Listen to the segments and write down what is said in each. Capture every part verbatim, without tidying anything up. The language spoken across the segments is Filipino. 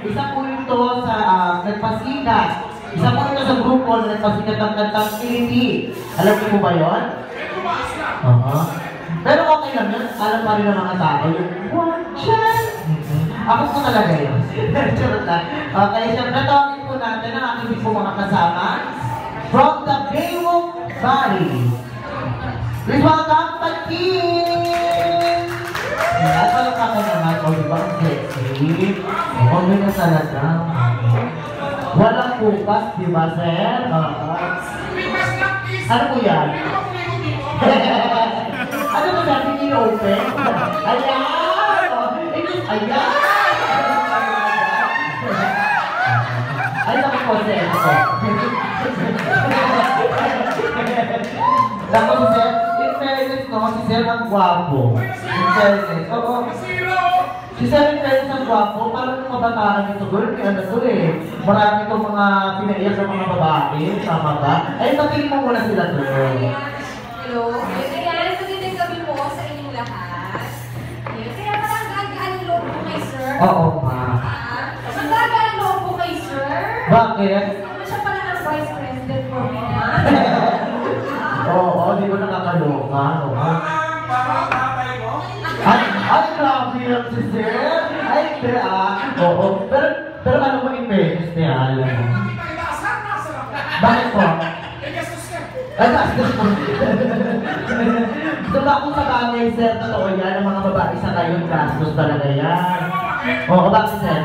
isa po ito sa uh, nagpasikat. Isa po ito sa grupo na nagpasikat ng kantang Kiliti. Alam niyo po ba yun? Oo. Uh-huh. Pero okay lang yun. Alam pa rin ng mga tao yung one chance. Ako po talaga yun. Charot lang. Okay, siyempre tawagin po natin ang aking po mga kasama from the Baywalk Valley. Please welcome Patin! At walang kaka naman, o diba ang sexy? O may na talaga. Walang bukas, diba sir? Uh, ano po yan? Ano ba sabi niyo open? Ayan! Ayan! Ay, naku po, sir. Naku po, sir. In fairness, no, si sir ang gwapo. In fairness. Oo. Si sir, in fairness ang gwapo. Parang yung mabataan ito, girl. Kaya na ito eh. Marami itong mga pinaiyak ng mga babae. Tama ba? Ay, patingin mo muna sila, girl. Hello. Ayan, magandang gabi po sa inyong lahat. Kaya parang gagaan ang loob ko kay sir. Oo, ma. Ang gagaan ang loob ko kay sir. Bakit? Siya pala ang vice president for me na. Oo, di ko nakakaloka. Ay, ay, grabe yan si sir. Ay, pero ah. Oo, pero, pero ano mo yung fairness niya, alam mo? Bakit po? Ay, gastos po. So, kung sa bagay, sir, totoo yan, ang mga babae sa kayo, gastos talaga yan. Oo, bakit, sir?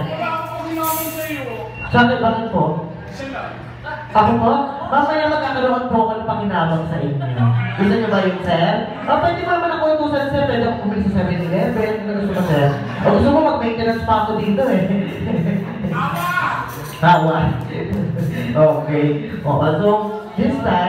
Sabi, bakit po? Ako po? Mamaya magkakaroon po ako ng pakinabang sa inyo. Gusto niyo ba yung sir? O, pwede mo naman ako yung sir, sir. Pwede ako kumili sa seven eleven. Ano gusto mo, sir? O, gusto mo mag-maintenance pa ako dito, eh. Tawa! Okay. O, so, this time,